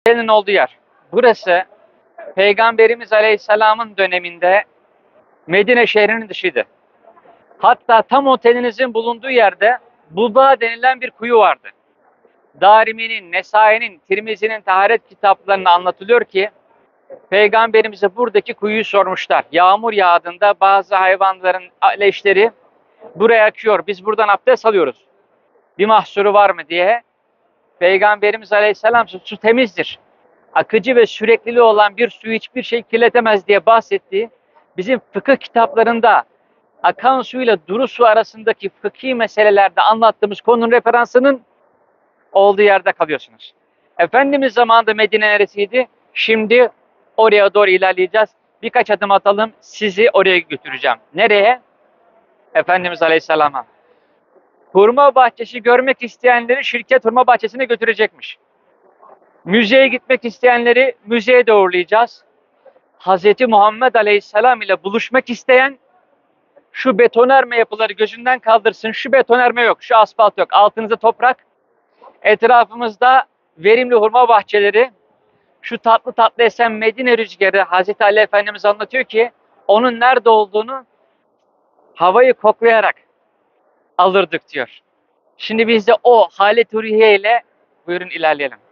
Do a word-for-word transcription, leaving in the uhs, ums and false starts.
otelin olduğu yer. Burası Peygamberimiz Aleyhisselam'ın döneminde Medine şehrinin dışıydı. Hatta tam otelinizin bulunduğu yerde Buba denilen bir kuyu vardı. Darimi'nin, Nesai'nin, Tirmizi'nin taharet kitaplarında anlatılıyor ki Peygamberimize buradaki kuyuyu sormuşlar. Yağmur yağdığında bazı hayvanların leşleri buraya akıyor. Biz buradan abdest alıyoruz. Bir mahsuru var mı diye. Peygamberimiz Aleyhisselam su temizdir. Akıcı ve sürekliliği olan bir suyu hiçbir şey kirletemez diye bahsettiği bizim fıkıh kitaplarında akan su ile duru su arasındaki fıkhi meselelerde anlattığımız konunun referansının olduğu yerde kalıyorsunuz. Efendimiz zamanında Medine neresiydi? Şimdi oraya doğru ilerleyeceğiz. Birkaç adım atalım, sizi oraya götüreceğim. Nereye? Efendimiz Aleyhisselam'a. Hurma bahçesi görmek isteyenleri şirket hurma bahçesine götürecekmiş. Müzeye gitmek isteyenleri müzeye de uğurlayacağız. Hazreti Muhammed Aleyhisselam ile buluşmak isteyen şu betonarme yapıları gözünden kaldırsın. Şu betonarme yok, şu asfalt yok. Altınızda toprak, etrafımızda verimli hurma bahçeleri, şu tatlı tatlı esen Medine rüzgarı. Hazreti Ali Efendimiz anlatıyor ki onun nerede olduğunu havayı koklayarak alırdık diyor. Şimdi biz de o halet-i ruhiye ile buyurun ilerleyelim.